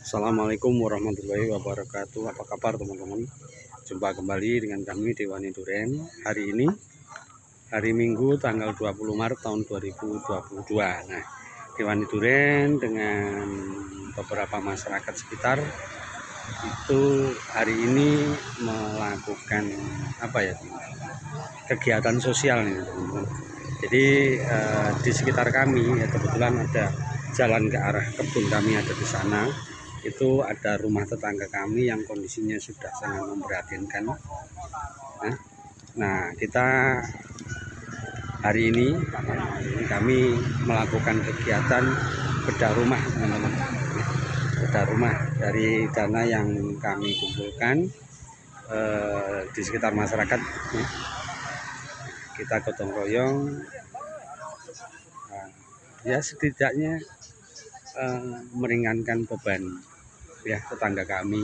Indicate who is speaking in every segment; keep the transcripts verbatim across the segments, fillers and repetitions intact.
Speaker 1: Assalamualaikum warahmatullahi wabarakatuh. Apa kabar teman-teman? Jumpa kembali dengan kami di Wani Duren. Hari ini hari Minggu tanggal dua puluh Maret tahun dua ribu dua puluh dua. Nah, di Wani Duren dengan beberapa masyarakat sekitar itu hari ini melakukan apa ya? Kegiatan sosial nih teman-teman. Jadi eh, di sekitar kami ya kebetulan ada jalan ke arah kebun kami ada di sana. Itu ada rumah tetangga kami yang kondisinya sudah sangat memprihatinkan. Nah, nah kita hari ini, ini kami melakukan kegiatan bedah rumah teman-teman. Bedah rumah dari dana yang kami kumpulkan eh, di sekitar masyarakat. Ya. Kita gotong royong, nah, ya setidaknya eh, meringankan beban ya tetangga kami.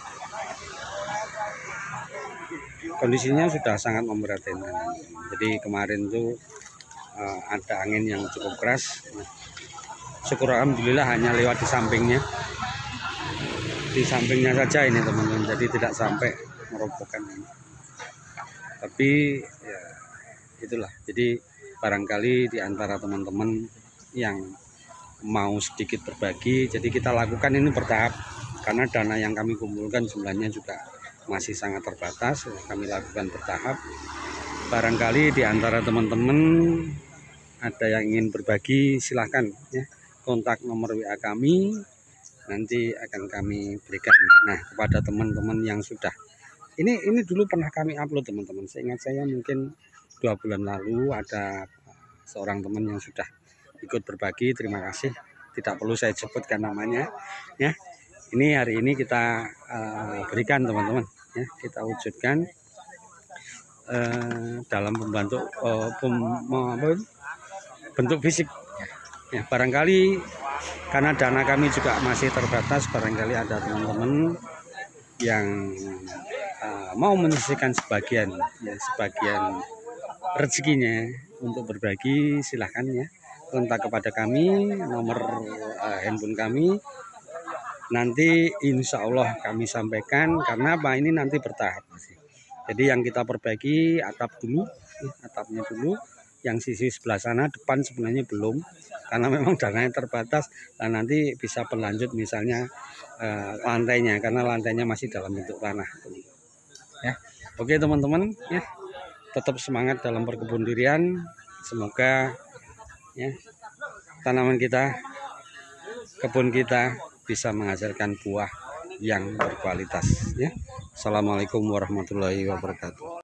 Speaker 1: Kondisinya sudah sangat memprihatinkan. Jadi kemarin tuh uh, ada angin yang cukup keras. Syukur alhamdulillah hanya lewat di sampingnya, di sampingnya saja ini teman-teman. Jadi tidak sampai merobohkan ini. Tapi ya itulah. Jadi barangkali di antara teman-teman yang mau sedikit berbagi, jadi kita lakukan ini bertahap. Karena dana yang kami kumpulkan jumlahnya juga masih sangat terbatas, kami lakukan bertahap. Barangkali di antara teman-teman ada yang ingin berbagi, silahkan ya, kontak nomor W A kami, nanti akan kami berikan. Nah, kepada teman-teman yang sudah, ini ini dulu pernah kami upload teman-teman. Seingat saya mungkin dua bulan lalu ada seorang teman yang sudah ikut berbagi. Terima kasih. Tidak perlu saya sebutkan namanya, ya. Ini hari ini kita uh, berikan teman-teman, ya, kita wujudkan uh, dalam membantu uh, pem, apa, bentuk fisik. Ya, barangkali karena dana kami juga masih terbatas, barangkali ada teman-teman yang uh, mau menyisihkan sebagian, ya, sebagian rezekinya untuk berbagi, silahkan ya, kontak kepada kami, nomor uh, handphone kami. Nanti insya Allah kami sampaikan, karena apa ini nanti bertahap. Jadi yang kita perbaiki atap dulu, atapnya dulu, yang sisi sebelah sana depan sebenarnya belum, karena memang dananya terbatas. Dan nanti bisa berlanjut misalnya eh, lantainya, karena lantainya masih dalam bentuk tanah. Ya, oke teman-teman, ya tetap semangat dalam berkebun-durian. Semoga ya tanaman kita, kebun kita bisa menghasilkan buah yang berkualitas ya. Assalamualaikum warahmatullahi wabarakatuh.